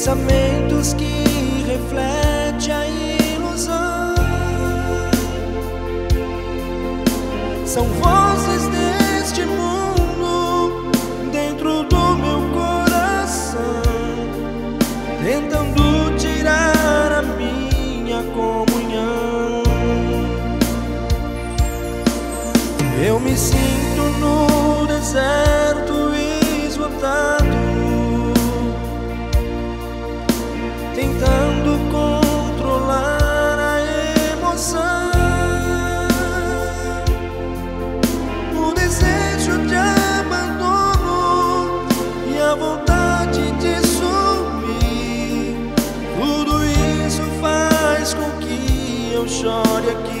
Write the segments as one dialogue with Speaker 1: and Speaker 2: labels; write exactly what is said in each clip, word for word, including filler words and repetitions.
Speaker 1: pensamentos que refletem a ilusão. São vozes deste mundo dentro do meu coração, tentando tirar a minha comunhão. Eu me sinto no deserto esgotado, tentando controlar a emoção, o desejo de abandono e a vontade de sumir. Tudo isso faz com que eu chore aqui.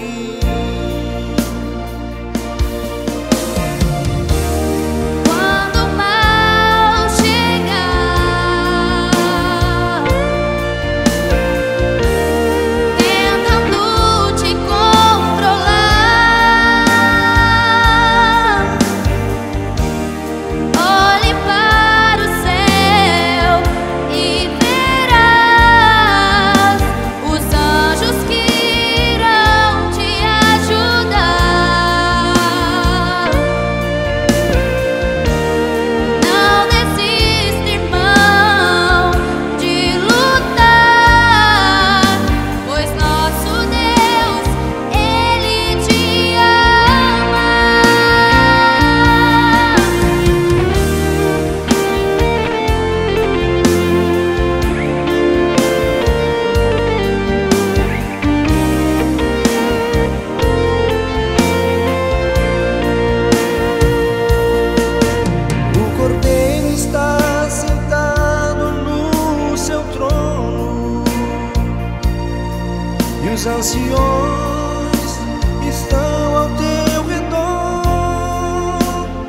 Speaker 1: Os anciões estão ao teu redor,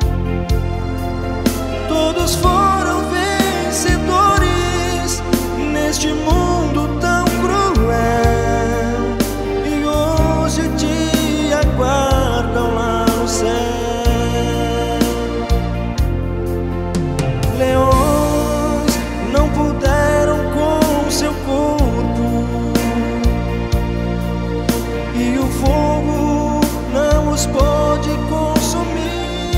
Speaker 1: todos foram vencedores neste mundo tão cruel, e hoje te aguardam lá no céu. Leões não puderam com seu corpo, e o fogo não os pode consumir.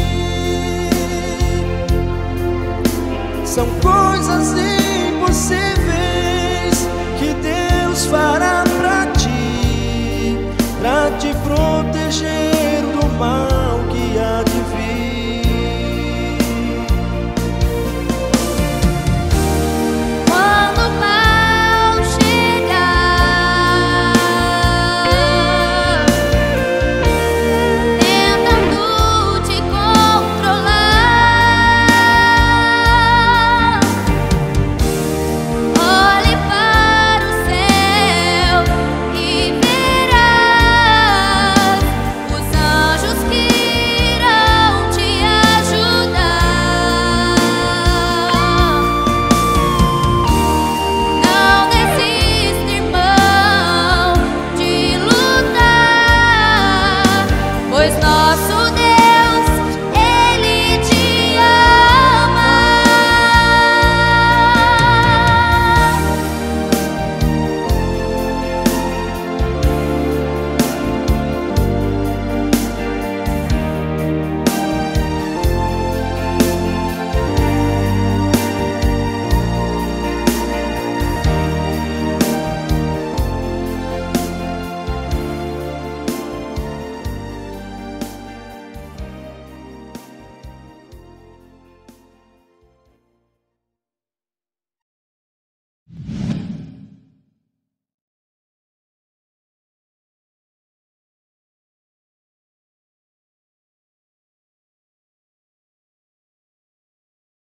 Speaker 1: São coisas impossíveis que Deus fará pra ti, pra te proteger do mal que há de vir.
Speaker 2: Pois nós